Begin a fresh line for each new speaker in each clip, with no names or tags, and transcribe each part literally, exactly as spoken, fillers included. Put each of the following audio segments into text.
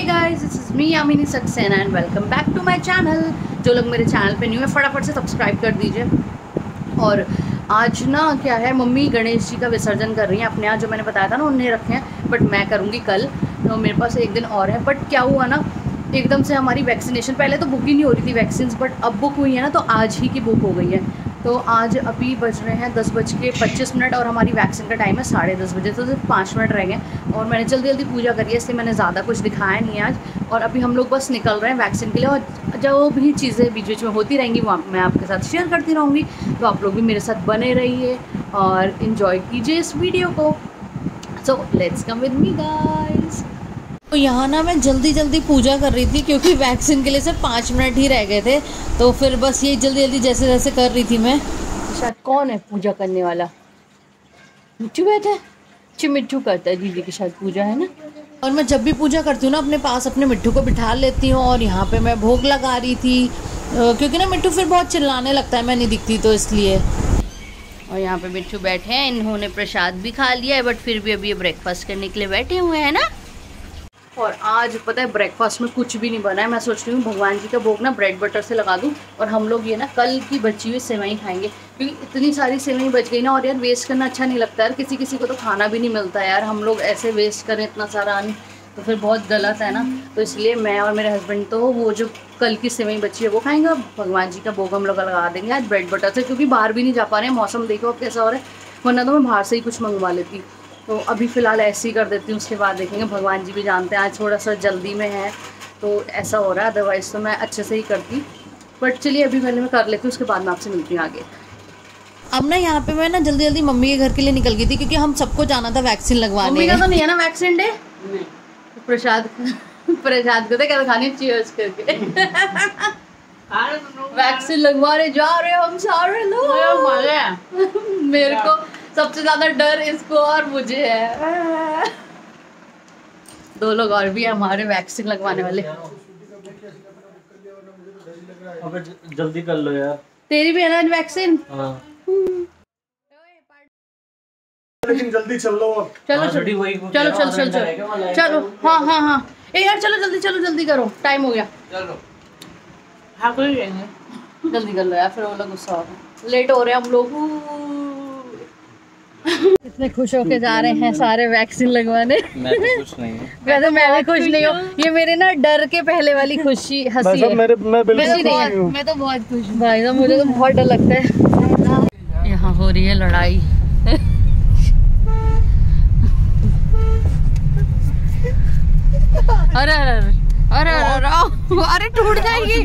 Guys, this is me Yamini Saxena and welcome back to my channel. जो लोग मेरे channel पे न्यू है फटाफट से सब्सक्राइब कर दीजिए। और आज ना क्या है, मम्मी गणेश जी का विसर्जन कर रही हैं अपने यहाँ, जो मैंने बताया था ना उन्हें रखे हैं, बट मैं करूँगी कल। तो मेरे पास एक दिन और है। बट क्या हुआ ना, एकदम से हमारी वैक्सीनेशन, पहले तो बुक ही नहीं हो रही थी वैक्सीन, बट अब बुक हुई है ना, तो आज ही की बुक हो गई है। तो आज अभी बज रहे हैं दस बज के पच्चीस मिनट और हमारी वैक्सीन का टाइम है साढ़े दस बजे, तो सिर्फ पाँच मिनट रह गए। और मैंने जल्दी जल्दी पूजा करी है, इसलिए मैंने ज़्यादा कुछ दिखाया नहीं आज। और अभी हम लोग बस निकल रहे हैं वैक्सीन के लिए, और जो भी चीज़ें बीच बीच में होती रहेंगी वो मैं आपके साथ शेयर करती रहूँगी। तो आप लोग भी मेरे साथ बने रहिए और इन्जॉय कीजिए इस वीडियो को। So let's come with me guys. तो यहाँ ना मैं जल्दी जल्दी पूजा कर रही थी, क्योंकि वैक्सीन के लिए सिर्फ पाँच मिनट ही रह गए थे। तो फिर बस ये जल्दी जल्दी जैसे जैसे कर रही थी मैं। शायद कौन है पूजा करने वाला? मिट्टू बैठा है। अच्छी मिट्टू करता है दीदी के साथ पूजा, है ना। और मैं जब भी पूजा करती हूँ ना, अपने पास अपने मिट्टू को बिठा लेती हूँ। और यहाँ पे मैं भोग लगा रही थी, क्योंकि ना मिट्टू फिर बहुत चिल्लाने लगता है, मैं नहीं दिखती तो इसलिए। और यहाँ पे मिट्टू बैठे हैं, इन्होंने प्रसाद भी खा लिया है, बट फिर भी अभी ये ब्रेकफास्ट करने के लिए बैठे हुए हैं ना। और आज पता है ब्रेकफास्ट में कुछ भी नहीं बना है। मैं सोच रही हूँ भगवान जी का भोग ना ब्रेड बटर से लगा दूँ, और हम लोग ये ना कल की बची हुई सेवई खाएंगे, क्योंकि इतनी सारी सेवई बच गई ना। और यार वेस्ट करना अच्छा नहीं लगता यार, किसी किसी को तो खाना भी नहीं मिलता है यार। हम लोग ऐसे वेस्ट करें इतना सारा अन्न तो फिर बहुत गलत है ना। तो इसलिए मैं और मेरे हस्बैंड तो वो जो कल की सेवई बची है वो खाएंगे, और भगवान जी का भोग हम लोग लगा देंगे आज ब्रेड बटर से, क्योंकि बाहर भी नहीं जा पा रहे हैं। मौसम देखो अब कैसा हो रहा है, वरना तो मैं बाहर से ही कुछ मंगवा लेती। तो अभी फ़िलहाल ऐसे ही कर देती हूँ, उसके बाद देखेंगे। भगवान जी भी जानते हैं आज थोड़ा सा जल्दी में है तो ऐसा हो रहा है, अदरवाइज़ तो मैं अच्छे से ही करती। बट चलिए अभी पहले मैं कर लेती हूँ, उसके बाद मैं आपसे मिलती हूँ आगे। अब ना यहाँ पे मैं ना जल्दी जल्दी मम्मी के घर के लिए निकल गई थी, क्योंकि हम सबको जाना था वैक्सीन लगवाने। मम्मी का तो नहीं है ना वैक्सीन डे? प्रसाद प्रसाद को तो क्या खानी चाहिए करके वैक्सीन लगवाने जा रहे हम सारे लोग। मेरे को सबसे ज्यादा डर इसको और मुझे है। दो लोग और भी है हमारे वैक्सीन लगवाने वाले।
अबे जल्दी कर लो यार।
तेरी भी है ना वैक्सीन?
हाँ।
लेकिन जल्दी चल लो।
चलो चलो चलो चलो चलो चलो चलो हाँ हाँ हाँ ए यार चलो जल्दी चलो जल्दी करो, टाइम हो गया।
चलो
हाँ कोई रहेंगे, जल्दी कर लो यार, फिर वो लोग गुस्सा होगा। लेट हो रहे हैं हम लोग। इतने खुश होके जा रहे हैं सारे वैक्सीन लगवाने।
मैं तो खुश नहीं हूँ।
वैसे मैं भी खुश नहीं हूँ। ये मेरे ना डर के पहले वाली खुशी हंसी है।
मेरे मैं बिल्कुल
नहीं हूँ। मैं तो बहुत खुश हूँ भाई साहब, मुझे तो बहुत डर लगता है। यहाँ हो रही है लड़ाई। अरे अरे अरे अरे अरे टूट जाएगी।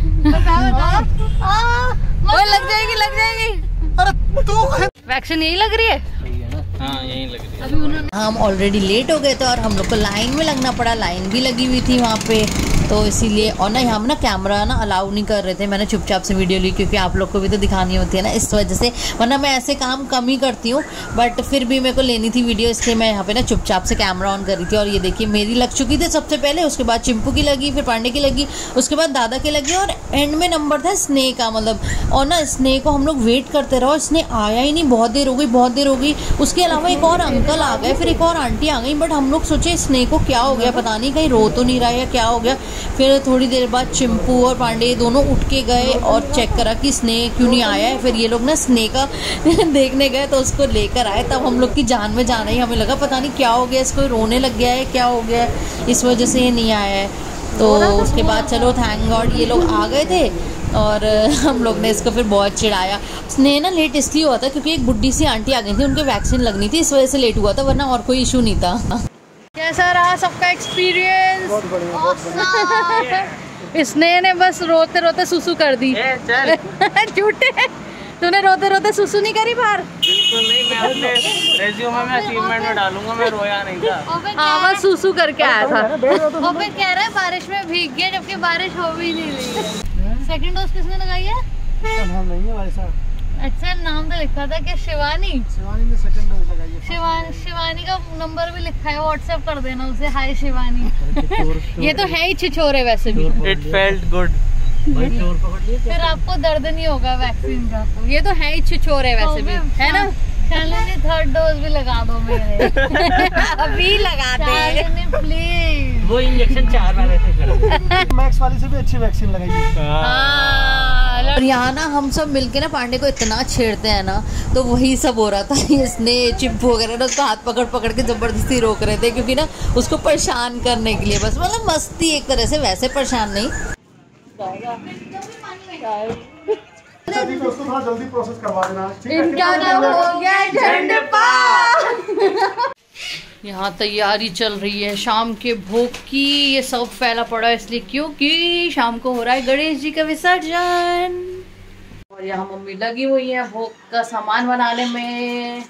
लग जाएगी लग जाएगी। अरे तू वैक्सीन यही लग रही है?
हाँ यहीं लग रही है।
हम ऑलरेडी लेट हो गए थे और हम लोग को लाइन में लगना पड़ा। लाइन भी लगी हुई थी वहाँ पे, तो इसीलिए। और ना यहाँ ना कैमरा ना अलाउ नहीं कर रहे थे। मैंने चुपचाप से वीडियो ली, क्योंकि आप लोग को भी तो दिखानी होती है ना, इस वजह से। वरना मैं ऐसे काम कम ही करती हूँ, बट फिर भी मेरे को लेनी थी वीडियो, इसलिए मैं यहाँ पे ना चुपचाप से कैमरा ऑन कर रही थी। और ये देखिए मेरी लग चुकी थी सबसे पहले, उसके बाद चिंपू की लगी, फिर पांडे की लगी, उसके बाद दादा की लगी, और एंड में नंबर था स्नेह का, मतलब। और ना स्नेह को हम लोग वेट करते रहो, स्नेह आया ही नहीं। बहुत देर हो गई बहुत देर हो गई उसके अलावा एक और अंकल आ गए, फिर एक और आंटी आ गई, बट हम लोग सोचे स्नेह को क्या हो गया, पता नहीं कहीं रो तो नहीं रहा है, क्या हो गया। फिर थोड़ी देर बाद चिंपू और पांडे दोनों उठ के गए और चेक करा कि स्नेह क्यों नहीं आया है। फिर ये लोग ना स्नेह का देखने गए तो उसको लेकर आए। तब हम लोग की जान में जाना ही, हमें लगा पता नहीं क्या हो गया, इसको रोने लग गया है, क्या हो गया है, इस वजह से ये नहीं आया है। तो उसके बाद चलो थैंक गॉड ये लोग आ गए थे, और हम लोग ने इसको फिर बहुत चिढ़ाया। स्नेह ना लेट इसलिए हुआ था क्योंकि एक बुड्ढी सी आंटी आ गई थी, उनके वैक्सीन लगनी थी, इस वजह से लेट हुआ था, वरना और कोई इशू नहीं था। कैसा रहा सबका एक्सपीरियंस?
बहुत बढ़िया, बहुत बढ़िया।
स्नेह ने बस रोते रोते सुसु कर दी। झूठे, तूने रोते रोते सुसु नहीं करी बाहर?
बिल्कुल नहीं, मैं अपने रेज्यूमे में अचीवमेंट में डालूंगा, मैं रोया नहीं था।
हाँ बस सुसु करके आया था।
और फिर कह रहा है बारिश में भीग गया, जबकि बारिश हो भी नहीं रही है। सेकंड डोज किसने लगाई है?
नाम नहीं है भाई साहब।
अच्छा नाम तो लिखा था कि शिवानी।
शिवानी ने सेकंड डोज लगाई है।
शिवानी शिवानी का नंबर भी लिखा है, व्हाट्सएप कर देना उसे। हाय शिवानी।
ये तो है ही छिछोरे वैसे भी।
It felt good.
फिर आपको दर्द नहीं होगा वैक्सीन का।
ये तो है ही छिछोरे वैसे भी, है ना।
शालिनी थर्ड डोज भी लगा दो मेरे।
अभी लगा दे
शालिनी प्लीज।
वो इंजेक्शन चार बार ऐसे कर
मैक्स वाली से भी अच्छी वैक्सीन लगाई।
और यहाँ ना हम सब मिलके ना पांडे को इतना छेड़ते हैं ना, तो वही सब हो रहा था। इसने चिंपू वगैरह ना उसका हाथ पकड़ पकड़ के जबरदस्ती रोक रहे थे, क्योंकि ना उसको परेशान करने के लिए, बस मतलब मस्ती एक तरह से, वैसे परेशान नहीं।
तो उसको थोड़ा जल्दी प्रोसेस करवा देना, ठीक है?
इनका नाम हो गया झंडपा। यहाँ तैयारी चल रही है शाम के भोग की। ये सब फैला पड़ा है इसलिए क्योंकि शाम को हो रहा है गणेश जी का विसर्जन। और यहाँ मम्मी लगी हुई है भोग का सामान बनाने में।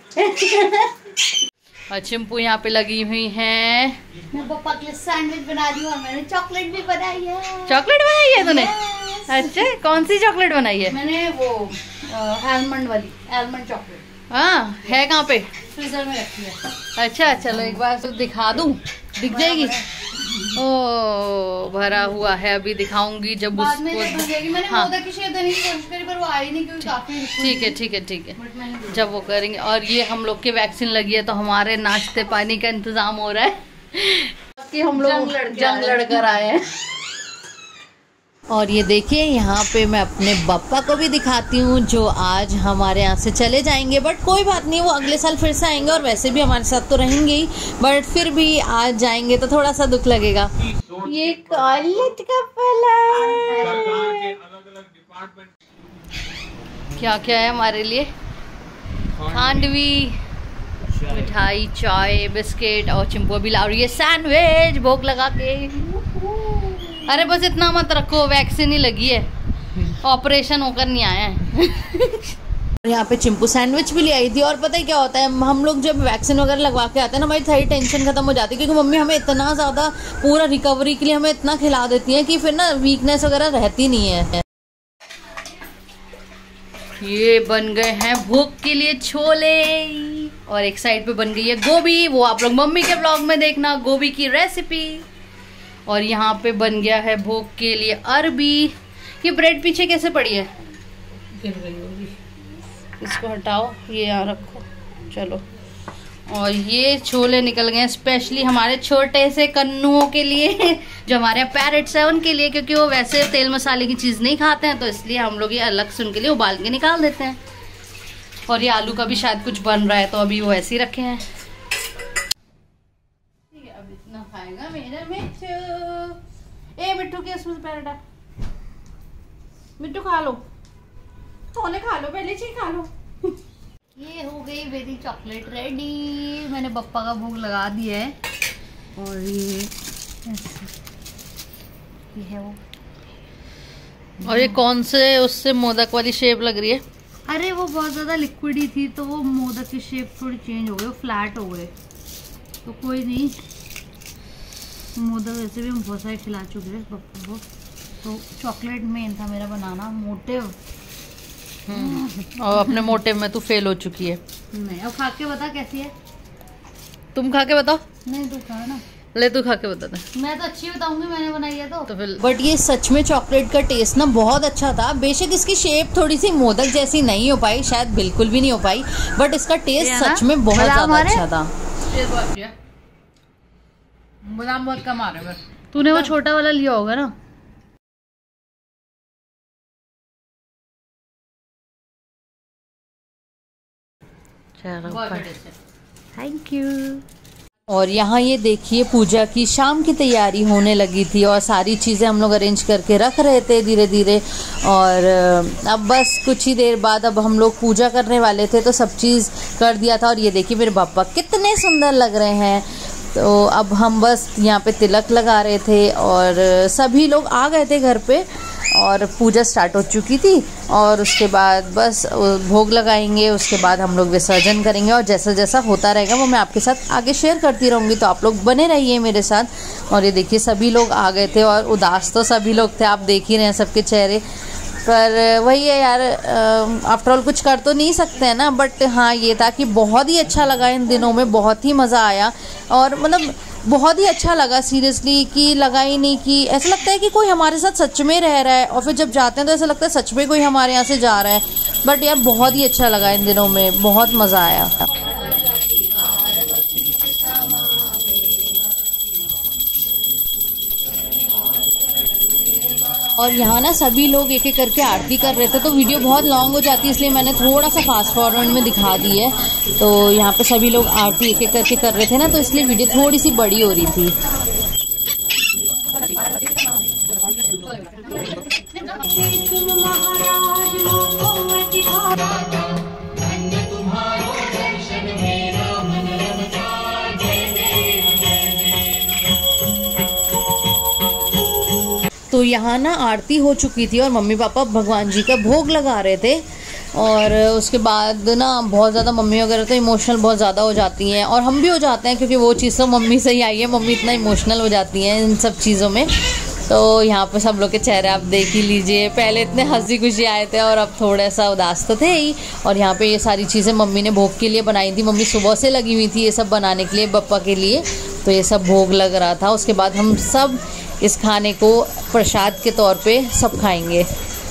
और चिंपू यहाँ पे लगी हुई हैं।
मैं पापा के लिए सैंडविच बना रही हूँ और मैंने चॉकलेट भी बनाई है।
चॉकलेट बनाई है तूने? अच्छा, कौन सी चॉकलेट बनाई है?
मैंने वो आलमंड वाली आलमंड चॉकलेट।
हाँ, है कहाँ पे?
फ्रीजर में रखी है।
अच्छा, चलो एक बार तो दिखा दूं, दिख जाएगी। ओ भरा हुआ है, अभी दिखाऊंगी जब
बाद में
उसको।
बन जाएगी। मैंने
हाँ।
मोदक की शेप देने की कोशिश करी पर वो आई नहीं, क्योंकि काफी
ठीक है ठीक है ठीक है,
बट मैंने दे
जब वो करेंगे। और ये हम लोग के वैक्सीन लगी है तो हमारे नाश्ते पानी का इंतजाम हो रहा है कि हम लोग
जंग लड़के
जंग
आए।
लड़कर आए हैं। और ये देखिए यहाँ पे मैं अपने पापा को भी दिखाती हूँ, जो आज हमारे यहाँ से चले जाएंगे। बट कोई बात नहीं, वो अगले साल फिर से आएंगे और वैसे भी हमारे साथ तो रहेंगे ही, बट फिर भी आज जाएंगे तो थोड़ा सा दुख लगेगा। ये कॉलेज का फल क्या क्या है हमारे लिए? खांडवी, मिठाई, चाय, बिस्किट और चिंपू भी ला रही है सैंडविच भोग लगा के। अरे बस इतना मत रखो, वैक्सीन ही लगी है, ऑपरेशन होकर नहीं आया है। यहाँ पे चिंपू सैंडविच भी ले आई थी। और पता है क्या होता है, हम लोग जब वैक्सीन वगैरह लगवा के आते हैं ना, हमारी सारी टेंशन खत्म हो जाती है, क्योंकि मम्मी हमें इतना ज़्यादा पूरा रिकवरी के लिए हमें इतना खिला देती है कि फिर ना वीकनेस वगैरह रहती नहीं है। ये बन गए हैं भोग के लिए छोले, और एक साइड पे बन गई है गोभी, वो आप लोग मम्मी के ब्लॉग में देखना, गोभी की रेसिपी। और यहाँ पे बन गया है भोग के लिए अरबी। ये ब्रेड पीछे कैसे पड़ी है? गिर गई होगी, इसको हटाओ, ये यहाँ रखो, चलो। और ये छोले निकल गए स्पेशली हमारे छोटे से कन्नुओं के लिए, जो हमारे पैरेट्स है उनके लिए, क्योंकि वो वैसे तेल मसाले की चीज़ नहीं खाते हैं, तो इसलिए हम लोग ये अलग से उनके लिए उबाल के निकाल देते हैं। और ये आलू का भी शायद कुछ बन रहा है, तो अभी वो ऐसे ही रखे हैं। ठीक है, अब इतना खाएगा मेरा मिट्टू। ए मिट्टू के इसमें पैर हटा, मिट्टू खा लो, छोले खा लो, पहले चीज खा लो।
ये हो गई मेरी चॉकलेट रेडी। मैंने पप्पा का भोग लगा दिया है। और ये ये है वो।
और ये कौन से उससे मोदक वाली शेप लग रही है?
अरे वो बहुत ज्यादा लिक्विड ही थी, तो वो मोदक की शेप थोड़ी चेंज हो गई, वो फ्लैट हो गए। तो कोई नहीं, मोदक वैसे भी हम बहुत सारे खिला चुके हैं पप्पा को, तो चॉकलेट मेन था मेरा बनाना, मोटिव।
और अपने मोटिव में तू फेल हो चुकी है।
नहीं, अब खा के बता कैसी है।
तुम खा के बताओ।
नहीं, तू खा ना।
ले तू खा के बता दे।
मैं तो अच्छी बताऊंगी, मैंने बनाई है तो।
तो फिर बट ये सच में चॉकलेट का टेस्ट ना बहुत अच्छा था। बेशक इसकी शेप थोड़ी सी मोदक जैसी नहीं हो पाई, शायद बिल्कुल भी नहीं हो पाई, बट इसका टेस्ट सच में बहुत ज्यादा अच्छा था।
बादाम बहुत कम आ रहे हैं।
तूने वो छोटा वाला लिया होगा ना? चलो, थैंक यू। और यहाँ ये देखिए पूजा की शाम की तैयारी होने लगी थी, और सारी चीज़ें हम लोग अरेंज करके रख रहे थे धीरे धीरे। और अब बस कुछ ही देर बाद अब हम लोग पूजा करने वाले थे, तो सब चीज़ कर दिया था। और ये देखिए मेरे पापा कितने सुंदर लग रहे हैं। तो अब हम बस यहाँ पे तिलक लगा रहे थे, और सभी लोग आ गए थे घर पे, और पूजा स्टार्ट हो चुकी थी। और उसके बाद बस भोग लगाएंगे, उसके बाद हम लोग विसर्जन करेंगे, और जैसा जैसा होता रहेगा वो मैं आपके साथ आगे शेयर करती रहूँगी, तो आप लोग बने रहिए मेरे साथ। और ये देखिए सभी लोग आ गए थे, और उदास तो सभी लोग थे, आप देख ही रहे हैं सबके चेहरे पर। वही है यार, आफ्टर ऑल कुछ कर तो नहीं सकते हैं ना, बट हाँ ये था कि बहुत ही अच्छा लगा इन दिनों में, बहुत ही मज़ा आया। और मतलब बहुत ही अच्छा लगा सीरियसली, कि लगा ही नहीं कि ऐसा लगता है कि कोई हमारे साथ सच में रह रहा है, और फिर जब जाते हैं तो ऐसा लगता है सच में कोई हमारे यहाँ से जा रहा है। बट यार बहुत ही अच्छा लगा इन दिनों में, बहुत मज़ा आया। और यहाँ ना सभी लोग एक एक करके आरती कर रहे थे, तो वीडियो बहुत लॉन्ग हो जाती है, इसलिए मैंने थोड़ा सा फास्ट फॉरवर्ड में दिखा दी है। तो यहाँ पे सभी लोग आरती एक एक करके कर रहे थे ना, तो इसलिए वीडियो थोड़ी सी बड़ी हो रही थी। तो यहाँ ना आरती हो चुकी थी और मम्मी पापा भगवान जी का भोग लगा रहे थे, और उसके बाद ना बहुत ज़्यादा मम्मी वगैरह तो इमोशनल बहुत ज़्यादा हो जाती हैं, और हम भी हो जाते हैं, क्योंकि वो चीज़ तो मम्मी से ही आई है। मम्मी इतना इमोशनल हो जाती हैं इन सब चीज़ों में। तो यहाँ पे सब लोग के चेहरे आप देख ही लीजिए, पहले इतने हंसी खुशी आए थे और अब थोड़ा सा उदास तो थे ही। और यहाँ पे ये सारी चीज़ें मम्मी ने भोग के लिए बनाई थी, मम्मी सुबह से लगी हुई थी ये सब बनाने के लिए बप्पा के लिए। तो ये सब भोग लग रहा था। उसके बाद हम सब इस खाने को प्रसाद के तौर पे सब खाएंगे।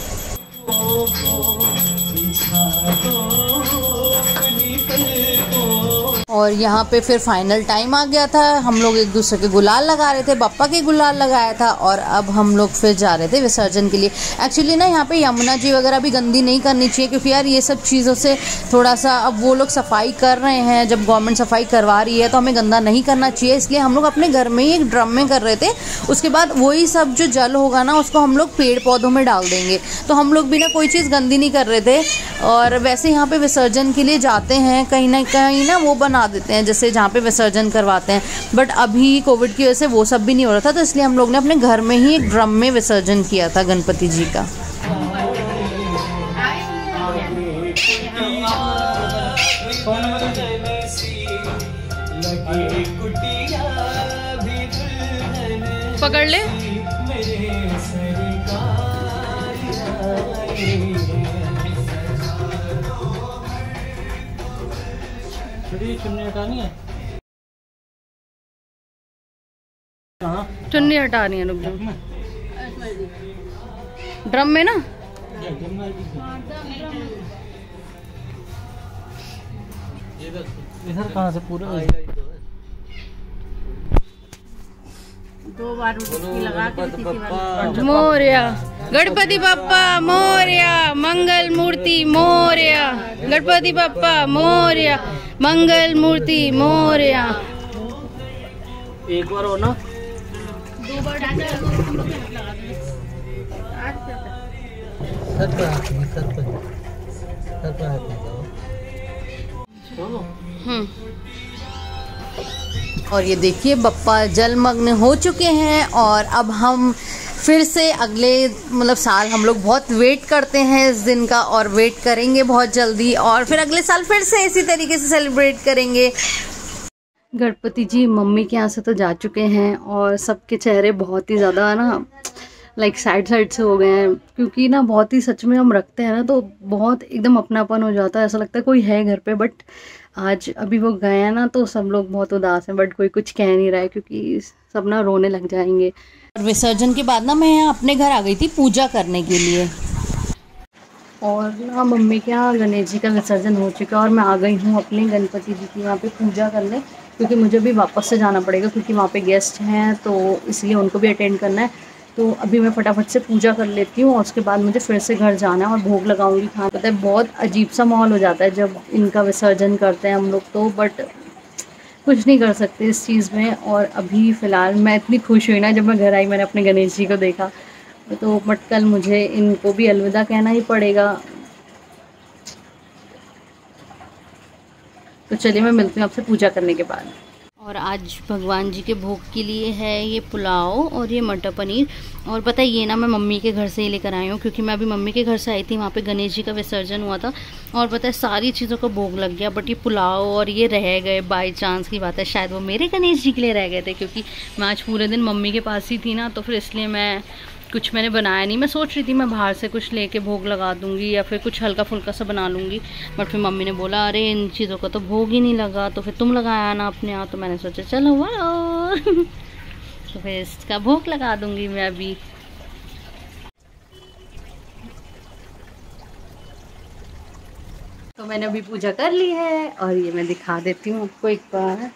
और यहाँ पे फिर फाइनल टाइम आ गया था, हम लोग एक दूसरे के गुलाल लगा रहे थे, बप्पा के गुलाल लगाया था, और अब हम लोग फिर जा रहे थे विसर्जन के लिए। एक्चुअली ना यहाँ पे यमुना जी वगैरह भी गंदी नहीं करनी चाहिए, क्योंकि यार ये सब चीज़ों से थोड़ा सा, अब वो लोग सफाई कर रहे हैं, जब गवर्नमेंट सफाई करवा रही है तो हमें गंदा नहीं करना चाहिए। इसलिए हम लोग अपने घर में ही एक ड्रम में कर रहे थे। उसके बाद वही सब जो जल होगा ना उसको हम लोग पेड़ पौधों में डाल देंगे। तो हम लोग भी ना कोई चीज़ गंदी नहीं कर रहे थे। और वैसे यहाँ पे विसर्जन के लिए जाते हैं कहीं ना कहीं ना वो बना देते हैं, जैसे जहाँ पे विसर्जन करवाते हैं। बट अभी कोविड की वजह से वो सब भी नहीं हो रहा था, तो इसलिए हम लोग ने अपने घर में ही एक ड्रम में विसर्जन किया था गणपति जी का। पकड़ ले।
चुन्नी हटानी है,
चुन्नी हटानी है, रुक जाओ। ड्रम में ना
इधर कहाँ से पूरा
दो बार लगा के
मोरया गणपति बप्पा मोरया, मंगल मूर्ति मोरया, गणपति बप्पा मोरया, मंगल मूर्ति मोरया।
एक बार हो ना,
दो बार डाल
सर पे हाथ में, सर पे सर पे हाथ में।
हम्म और ये देखिए बप्पा जलमग्न हो चुके हैं, और अब हम फिर से अगले मतलब साल हम लोग बहुत वेट करते हैं इस दिन का, और वेट करेंगे बहुत जल्दी, और फिर अगले साल फिर से इसी तरीके से सेलिब्रेट करेंगे। गणपति जी मम्मी के यहाँ से तो जा चुके हैं, और सबके चेहरे बहुत ही ज़्यादा ना लाइक साइड साइड से हो गए हैं, क्योंकि ना बहुत ही सच में हम रखते हैं ना तो बहुत एकदम अपनापन हो जाता है, ऐसा लगता है कोई है घर पे। बट आज अभी वो गए हैं ना तो सब लोग बहुत उदास हैं, बट कोई कुछ कह नहीं रहा है, क्योंकि सब ना रोने लग जाएंगे। और विसर्जन के बाद ना मैं यहाँ अपने घर आ गई थी पूजा करने के लिए, और ना मम्मी के यहाँ गणेश जी का विसर्जन हो चुका है, और मैं आ गई हूँ अपने गणपति जी की यहाँ पे पूजा करने, क्योंकि मुझे भी वापस से जाना पड़ेगा, क्योंकि वहाँ पे गेस्ट हैं तो इसलिए उनको भी अटेंड करना है। तो अभी मैं फटाफट से पूजा कर लेती हूँ, और उसके बाद मुझे फिर से घर जाना है और भोग लगाऊंगी खाना। पता है बहुत अजीब सा माहौल हो जाता है जब इनका विसर्जन करते हैं हम लोग, तो बट कुछ नहीं कर सकते इस चीज़ में। और अभी फ़िलहाल मैं इतनी खुश हुई ना जब मैं घर आई, मैंने अपने गणेश जी को देखा, तो बट कल मुझे इनको भी अलविदा कहना ही पड़ेगा। तो चलिए मैं मिलती हूँ आपसे पूजा करने के बाद। और आज भगवान जी के भोग के लिए है ये पुलाव और ये मटर पनीर। और पता है ये ना मैं मम्मी के घर से ही लेकर आई हूँ, क्योंकि मैं अभी मम्मी के घर से आई थी, वहाँ पे गणेश जी का विसर्जन हुआ था, और पता है सारी चीज़ों का भोग लग गया, बट ये पुलाव और ये रह गए। बाई चांस की बात है, शायद वो मेरे गणेश जी के लिए रह गए थे, क्योंकि मैं आज पूरे दिन मम्मी के पास ही थी ना, तो फिर इसलिए मैं कुछ मैंने बनाया नहीं। मैं सोच रही थी मैं बाहर से कुछ लेके भोग लगा दूंगी या फिर कुछ हल्का फुल्का सा बना लूँगी, बट फिर मम्मी ने बोला अरे इन चीज़ों का तो भोग ही नहीं लगा, तो फिर तुम लगाया ना अपने यहाँ। तो मैंने सोचा चलो वाह तो फिर इसका भोग लगा दूंगी मैं अभी। तो मैंने अभी पूजा कर ली है और ये मैं दिखा देती हूँ आपको एक बार।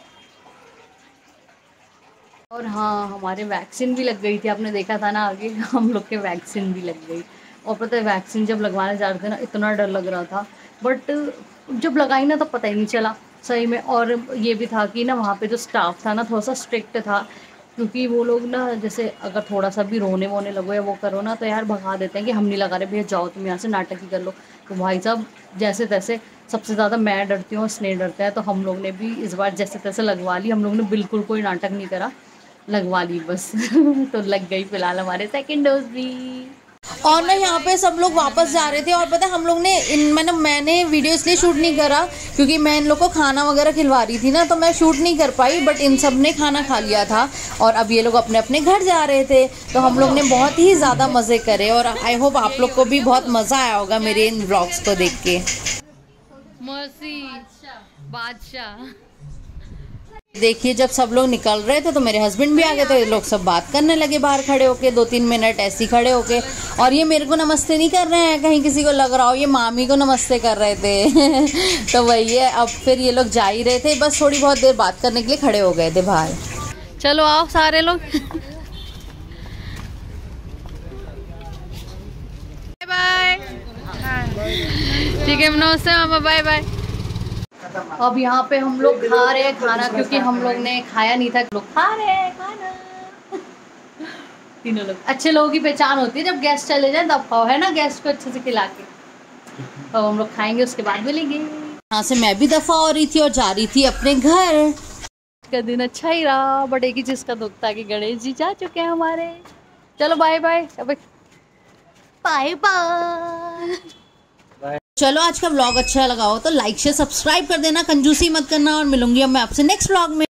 और हाँ, हमारे वैक्सीन भी लग गई थी, आपने देखा था ना आगे, हम लोग के वैक्सीन भी लग गई। और पता है वैक्सीन जब लगवाने जा रहे थे ना इतना डर लग रहा था, बट जब लगाई ना तो पता ही नहीं चला सही में। और ये भी था कि ना वहाँ पे जो स्टाफ था ना थोड़ा सा स्ट्रिक्ट था, क्योंकि वो लोग ना जैसे अगर थोड़ा सा भी रोने वोने लगो या वो करो ना तो यार भगा देते हैं कि हम नहीं लगा रहे भैया, जाओ तुम यहाँ से, नाटक ही कर लो। तो भाई साहब जैसे तैसे, सबसे ज़्यादा मैं डरती हूँ और स्नेह डरता है, तो हम लोग ने भी इस बार जैसे तैसे लगवा ली। हम लोग ने बिल्कुल कोई नाटक नहीं करा, लगवा ली बस तो लग गई फिलहाल हमारे सेकंड डोज भी।
और ना यहाँ पे सब लोग वापस जा रहे थे और पता है हम लोग ने इन मैंने मैंने वीडियो इसलिए शूट नहीं करा क्योंकि मैं इन लोग को खाना वगैरह खिलवा रही थी ना, तो मैं शूट नहीं कर पाई। बट इन सब ने खाना खा लिया था और अब ये लोग अपने अपने घर जा रहे थे, तो हम लोग ने बहुत ही ज़्यादा मज़े करे। और आई होप आप लोग को भी बहुत मज़ा आया होगा मेरे इन व्लॉग्स को देख के।
मौसी बादशाह
देखिए जब सब लोग निकल रहे थे तो मेरे हस्बैंड भी आ गए, तो ये लोग सब बात करने लगे बाहर खड़े होके, दो तीन मिनट ऐसे ही खड़े होके। और ये मेरे को नमस्ते नहीं कर रहे हैं, कहीं किसी को लग रहा हो, ये मामी को नमस्ते कर रहे थे तो वही है। अब फिर ये लोग जा ही रहे थे, बस थोड़ी बहुत देर बात करने के लिए खड़े हो गए थे बाहर।
चलो आओ सारे लोग बाय बाय। ठीक है नमस्ते मामा, बाय बाय। अब यहाँ पे हम लोग खा रहे हैं खाना, क्योंकि हम लोग ने खाया नहीं था, लोग खा रहे हैं खाना तीनों लोग। अच्छे लोगों की पहचान होती है जब गेस्ट चले जाए तब खाओ, है ना, गेस्ट को अच्छे से खिला के। तो हम लोग खाएंगे उसके बाद मिलेंगे।
यहाँ से मैं भी दफा हो रही थी और जा रही थी अपने घर।
का दिन अच्छा ही रहा, बट एक ही चीज का दुख था कि गणेश जी जा चुके हैं हमारे। चलो बाय बाय, बाय बाय।
चलो आज का व्लॉग अच्छा लगा हो तो लाइक शेयर सब्सक्राइब कर देना, कंजूसी मत करना, और मिलूंगी अब मैं आपसे नेक्स्ट व्लॉग में।